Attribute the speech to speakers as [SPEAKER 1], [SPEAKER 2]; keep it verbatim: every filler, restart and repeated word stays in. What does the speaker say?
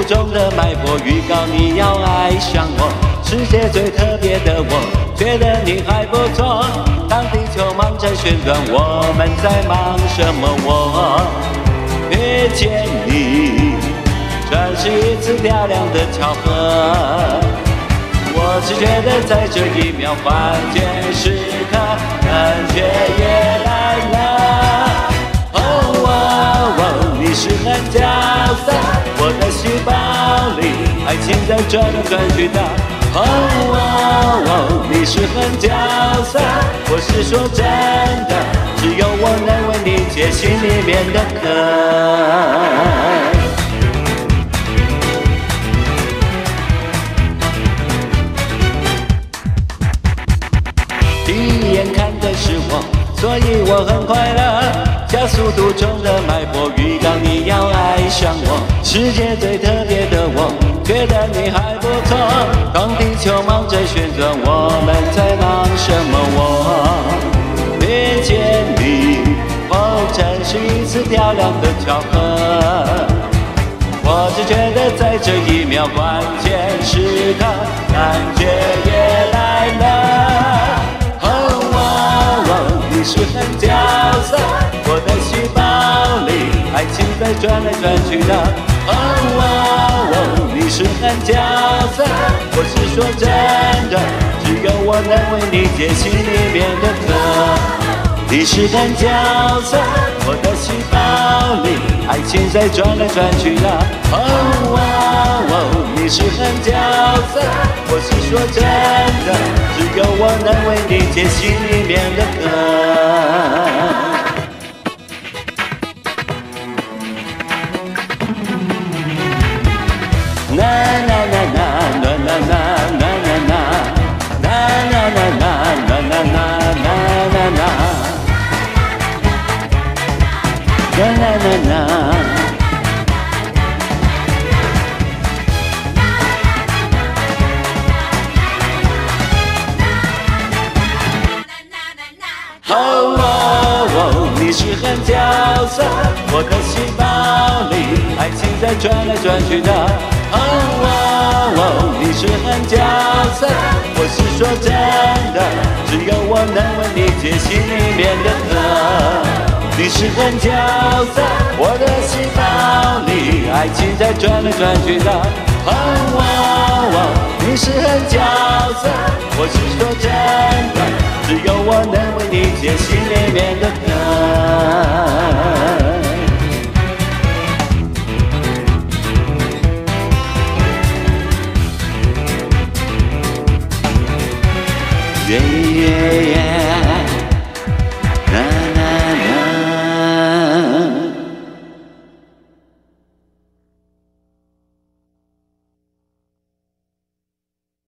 [SPEAKER 1] 中的脉搏，预告你要爱上我。世界最特别的我，觉得你还不错。当地球忙着旋转，我们在忙什么？我遇见你，这是一次漂亮的巧合。我只觉得在这一秒，关键时刻，感觉也来了。哦哦哦，你是狠角色，我的细胞里，爱情在转来转去的。哦哦哦，你是狠角色，我是说真的，只有我能为你解心里面的渴。第一眼看的是我，所以我很快乐。加速度中的脉搏，预告你要爱上我。世界最特别的我，觉得你还不错。当地球忙着旋转，我们在忙什么？我遇见你，哦，真是一次漂亮的巧合。我只觉得在这一秒，关键时刻，感觉也来了。哦哦哦，你是狠角色，我的细胞里，爱情在转来转去的。哦哦哦，你是狠角色，我是说真的，只有我能为你解心里面的渴。你是狠角色，我的细胞里，爱情在转来转去的。哦哦哦，你是狠角色，我是说真的，只有我能为你解心里面的渴。啦啦啦啦啦啦啦啦啦啦啦啦啦啦啦啦啦啦。啦啦啦啦，哦哦哦，你是狠角色，我的细胞里，爱情在转来转去的。哦哦哦，你是狠角色，我是说真的，只有我能为你解心里面的渴。你是狠角色，我的细胞里，爱情在转来转去的。哦哦哦，你是狠角色，我是说真的，只有我能为你解心里面的渴。耶耶耶。